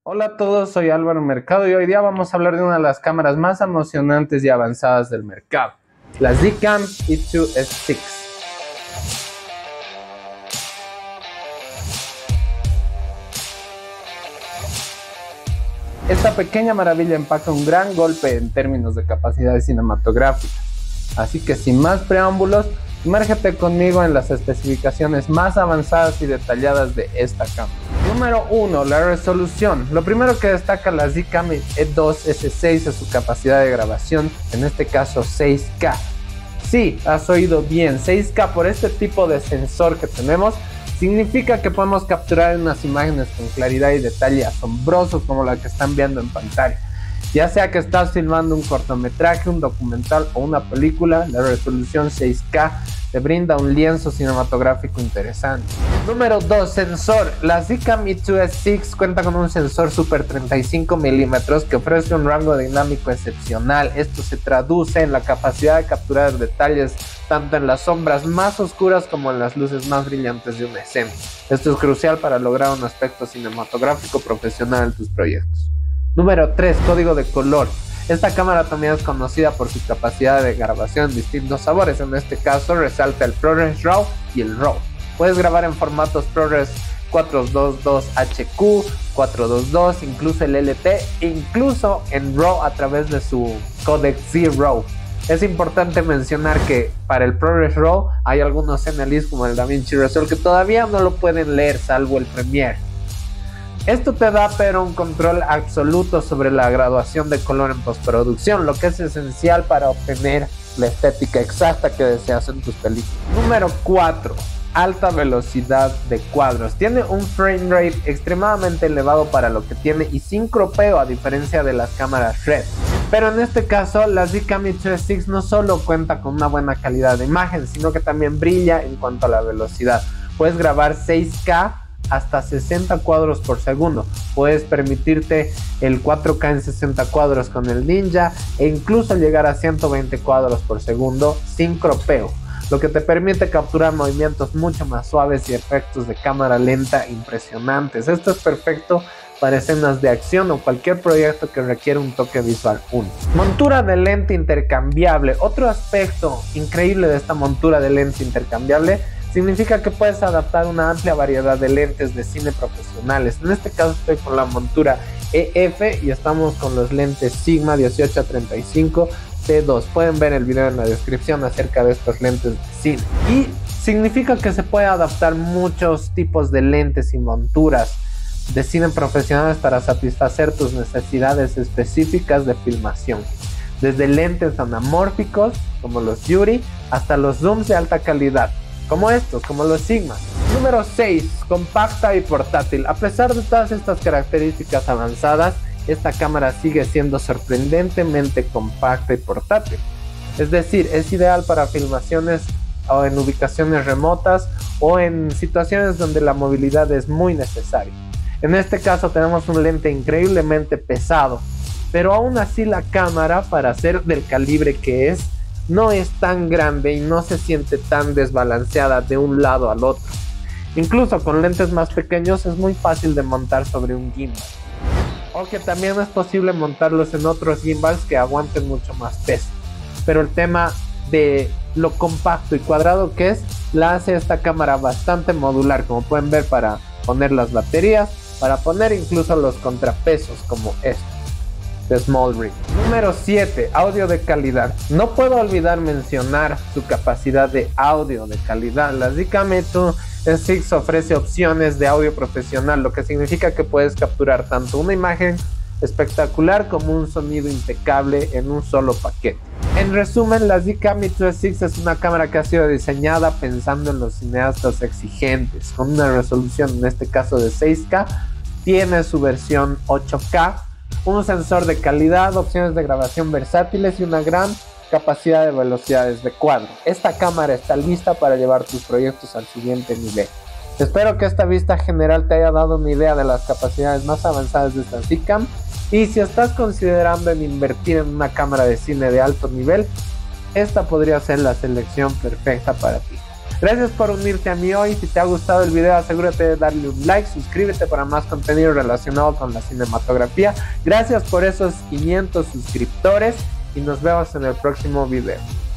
Hola a todos, soy Álvaro Mercado y hoy día vamos a hablar de una de las cámaras más emocionantes y avanzadas del mercado, la Zcam E2S6. Esta pequeña maravilla empaca un gran golpe en términos de capacidad cinematográfica, así que sin más preámbulos, imérgete conmigo en las especificaciones más avanzadas y detalladas de esta cámara. Número 1. La resolución. Lo primero que destaca la Zcam E2S6 es su capacidad de grabación, en este caso 6K. Sí, has oído bien, 6K. Por este tipo de sensor que tenemos, significa que podemos capturar unas imágenes con claridad y detalle asombrosos como la que están viendo en pantalla. Ya sea que estás filmando un cortometraje, un documental o una película, la resolución 6K te brinda un lienzo cinematográfico interesante. Número 2. Sensor. La Zcam E2S6 cuenta con un sensor Super 35 mm que ofrece un rango dinámico excepcional. Esto se traduce en la capacidad de capturar detalles tanto en las sombras más oscuras como en las luces más brillantes de una escena. Esto es crucial para lograr un aspecto cinematográfico profesional en tus proyectos. Número 3. Código de color. Esta cámara también es conocida por su capacidad de grabación en distintos sabores. En este caso resalta el ProRes RAW y el RAW. Puedes grabar en formatos ProRes 422 HQ, 422, incluso el LT, e incluso en RAW a través de su codec Z-RAW. Es importante mencionar que para el ProRes RAW hay algunos NLEs como el DaVinci Resolve que todavía no lo pueden leer salvo el Premiere. Esto te da pero un control absoluto sobre la graduación de color en postproducción, lo que es esencial para obtener la estética exacta que deseas en tus películas. Número 4. Alta velocidad de cuadros. Tiene un frame rate extremadamente elevado para lo que tiene y sin cropeo a diferencia de las cámaras RED. Pero en este caso la Zcam E2S6 no solo cuenta con una buena calidad de imagen, sino que también brilla en cuanto a la velocidad. Puedes grabar 6K hasta 60 cuadros por segundo. Puedes permitirte el 4K en 60 cuadros con el Ninja e incluso llegar a 120 cuadros por segundo sin cropeo, lo que te permite capturar movimientos mucho más suaves y efectos de cámara lenta impresionantes. Esto es perfecto para escenas de acción o cualquier proyecto que requiera un toque visual único. Montura de lente intercambiable. Otro aspecto increíble de esta montura de lente intercambiable significa que puedes adaptar una amplia variedad de lentes de cine profesionales. En este caso estoy con la montura EF y estamos con los lentes Sigma 18-35 C2. Pueden ver el video en la descripción acerca de estos lentes de cine. Y significa que se puede adaptar muchos tipos de lentes y monturas de cine profesionales para satisfacer tus necesidades específicas de filmación. Desde lentes anamórficos como los Yuri hasta los zooms de alta calidad como estos, como los Sigma. Número 6. Compacta y portátil. A pesar de todas estas características avanzadas, esta cámara sigue siendo sorprendentemente compacta y portátil. Es decir, es ideal para filmaciones o en ubicaciones remotas o en situaciones donde la movilidad es muy necesaria. En este caso tenemos un lente increíblemente pesado, pero aún así la cámara, para ser del calibre que es, no es tan grande y no se siente tan desbalanceada de un lado al otro. Incluso con lentes más pequeños es muy fácil de montar sobre un gimbal, o que también es posible montarlos en otros gimbals que aguanten mucho más peso. Pero el tema de lo compacto y cuadrado que es, la hace esta cámara bastante modular, como pueden ver, para poner las baterías, para poner incluso los contrapesos como estos de Small Rig. Número 7. Audio de calidad. No puedo olvidar mencionar su capacidad de audio de calidad. La Zcam E2S6 ofrece opciones de audio profesional, lo que significa que puedes capturar tanto una imagen espectacular como un sonido impecable en un solo paquete. En resumen, la Zcam E2S6 es una cámara que ha sido diseñada pensando en los cineastas exigentes, con una resolución en este caso de 6K, tiene su versión 8K, un sensor de calidad, opciones de grabación versátiles y una gran capacidad de velocidades de cuadro. Esta cámara está lista para llevar tus proyectos al siguiente nivel. Espero que esta vista general te haya dado una idea de las capacidades más avanzadas de esta Zcam, y si estás considerando en invertir en una cámara de cine de alto nivel, esta podría ser la selección perfecta para ti. Gracias por unirte a mí hoy. Si te ha gustado el video, asegúrate de darle un like, suscríbete para más contenido relacionado con la cinematografía. Gracias por esos 500 suscriptores y nos vemos en el próximo video.